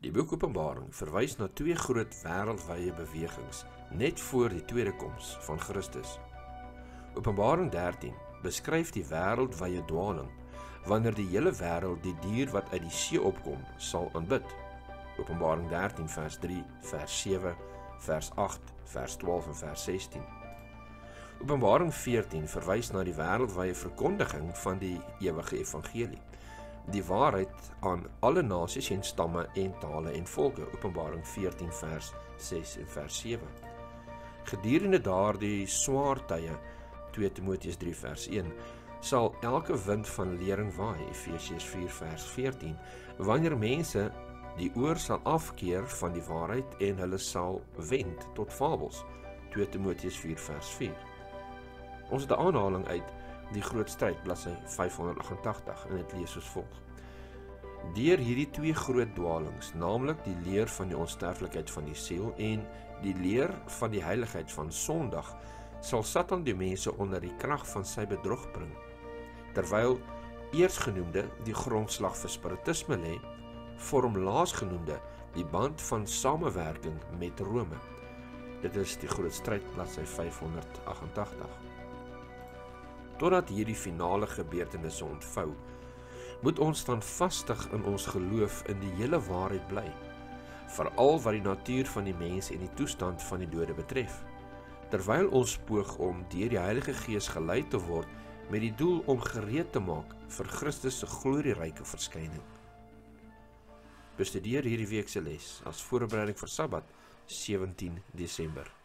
Die boek Openbaring verwys na twee groot wêreldwye bewegings net voor die tweede koms van Christus. Openbaring 13 beskryf die wêreldwye dwaling, wanneer die hele wêreld die dier wat uit die see opkom, sal aanbid. Openbaring 13 vers 3, vers 7, vers 8, vers 12 en vers 16. Openbaring 14 verwys na die wêreldwye verkondiging van die ewige evangelie, die waarheid aan alle nasies en stamme en tale en volke. Openbaring 14 vers 6 en vers 7. Gedurende daardie swaar tye, 2 Timoteus 3 vers 1, sal elke wind van lering waai, Efesiërs 4 vers 14, wanneer mense die oor sal afkeer van die waarheid en hulle sal wend tot fabels, 2 Timoteus 4 vers 4. Ons het 'n aanhaling uit die groot stryd, bladsy 588, en dit lees soos volg. Deur hierdie twee groot dwalings, naamlik die leer van die onsterflikheid van die siel en die leer van die heiligheid van Sondag, sal Satan die mense onder die krag van sy bedrog bring. Terwyl eersgenoemde die grondslag vir spiritisme lê, vorm laasgenoemde die band van samewerking met Rome. Dit is die groot stryd, bladsy 588. Totdat hierdie finale gebeurtenisse ontvou, moet ons standvastig in ons geloof in die hele waarheid bly, veral wat die natuur van die mens en die toestand van die dode betref, terwyl ons poog om deur die Heilige Gees gelei te word met die doel om gereed te maak vir Christus se glorieryke verskyning. Bestudeer hierdie week se les as voorbereiding vir Sabbat, 17 Desember.